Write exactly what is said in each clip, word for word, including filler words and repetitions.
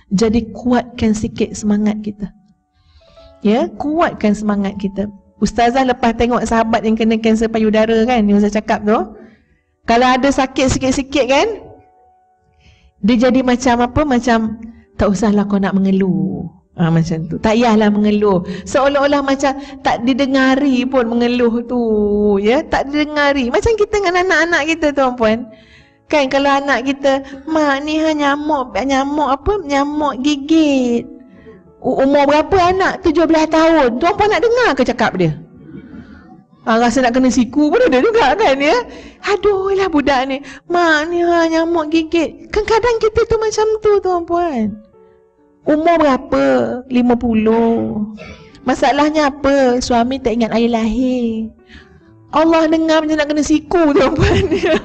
Jadi kuatkan sikit semangat kita. Ya, kuatkan semangat kita. Ustazah lepas tengok sahabat yang kena kanser payudara kan, yang saya cakap tu, kalau ada sakit sikit-sikit kan, dia jadi macam apa, macam tak usahlah kau nak mengeluh. Ha, macam tu. Tak payahlah mengeluh. Seolah-olah macam tak didengari pun mengeluh tu. Ya, tak didengari. Macam kita dengan anak-anak kita tuan-puan. Kan kalau anak kita, mak ni ha nyamuk, nyamuk apa? Nyamuk gigit. Umur berapa anak? tujuh belas tahun. Tuan-puan nak dengar ke cakap dia? Ha, rasa nak kena siku pun ada juga kan ya. Aduh lah budak ni. Mak ni ha nyamuk gigit. Kan kadang kita tu macam tu tuan-puan. Umur berapa? lima puluh. Masalahnya apa? Suami tak ingat air lahir. Allah dengar macam nak kena siku tuan-puan.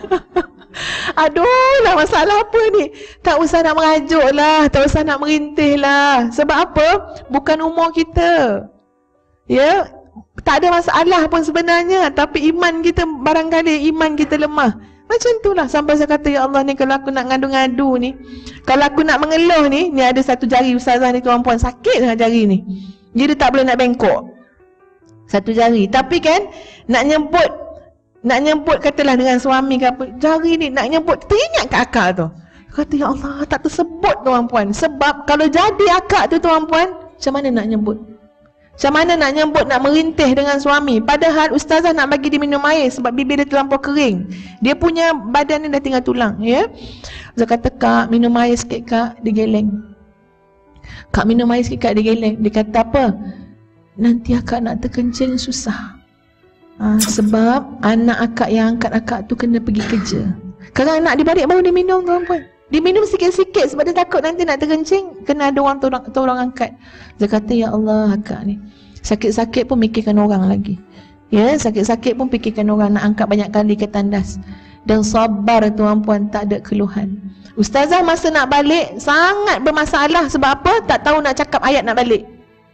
Aduh lah, masalah apa ni? Tak usah nak merajuk lah, tak usah nak merintih lah. Sebab apa? Bukan umur kita. Ya, tak ada masalah pun sebenarnya. Tapi iman kita, barangkali iman kita lemah. Macam itulah sampai saya kata, ya Allah ni kalau aku nak ngadu-ngadu ni, kalau aku nak mengeluh ni, ni ada satu jari ustazah ni tuan-puan, sakit dengan jari ni. Jadi tak boleh nak bengkok. Satu jari. Tapi kan, nak nyebut, nak nyebut katalah dengan suami ke apa, jari ni nak nyebut, teringat ke akak tu. Kata, ya Allah, tak tersebut tuan-puan. Sebab kalau jadi akak tu tuan-puan, macam mana nak nyebut? Macam mana nak nyebut, nak merintih dengan suami? Padahal ustazah nak bagi dia minum air sebab bibir dia terlampau kering. Dia punya badan ni dah tinggal tulang, ya. Ustazah kata, kak, minum air sikit kak, dia geleng. Kak, minum air sikit kak, dia geleng. Dia kata apa? Nanti akak nak terkencing susah. Ha, sebab anak akak yang angkat akak tu kena pergi kerja. Kalau anak dia balik baru dia minum tuan-puan. Dia minum sikit-sikit sebab dia takut nanti nak terkencing, kena ada orang tolong, tolong angkat. Dia kata, ya Allah akak ni, sakit-sakit pun mikirkan orang lagi. Ya, sakit-sakit pun fikirkan orang, nak angkat banyak kali ke tandas. Dan sabar tuan-puan, tak ada keluhan. Ustazah masa nak balik sangat bermasalah. Sebab apa? Tak tahu nak cakap ayat nak balik.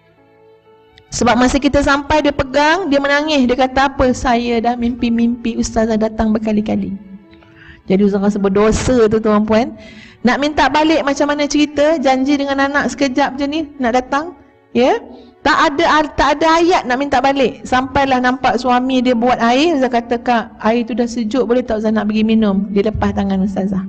Sebab masa kita sampai, dia pegang, dia menangis. Dia kata apa? Saya dah mimpi-mimpi ustazah datang berkali-kali. Jadi ustazah rasa berdosa tu tuan-puan. Nak minta balik macam mana cerita, janji dengan anak sekejap je ni nak datang, ya. Tak ada tak ada ayat nak minta balik. Sampailah nampak suami dia buat air, ustazah kata, kak, air tu dah sejuk, boleh tak ustazah nak pergi minum? Dia lepas tangan ustazah.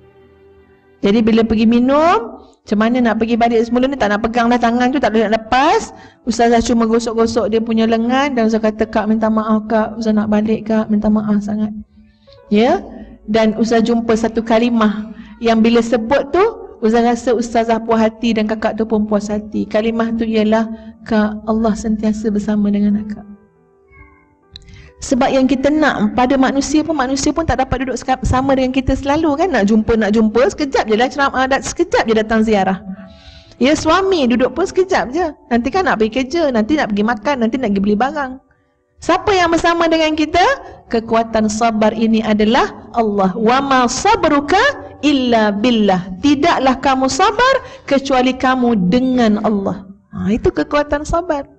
Jadi bila pergi minum, macam mana nak pergi balik, semula ni tak nak pegang dah tangan tu, tak boleh nak lepas. Ustazah cuma gosok-gosok dia punya lengan dan ustazah kata, kak minta maaf kak, ustazah nak balik kak, minta maaf sangat. Ya. Dan ustazah jumpa satu kalimah yang bila sebut tu, ustazah rasa ustazah puas hati dan kakak tu pun puas hati. Kalimah tu ialah, kak, Allah sentiasa bersama dengan akak. Sebab yang kita nak pada manusia pun, manusia pun tak dapat duduk sama dengan kita selalu kan. Nak jumpa, nak jumpa, sekejap je lah ceramah, sekejap je datang ziarah. Ya, suami duduk pun sekejap je. Nanti kan nak pergi kerja, nanti nak pergi makan, nanti nak pergi beli barang. Siapa yang bersama dengan kita? Kekuatan sabar ini adalah Allah. Wa ma sabruka illa billah. Tidaklah kamu sabar kecuali kamu dengan Allah. Ha, itu kekuatan sabar.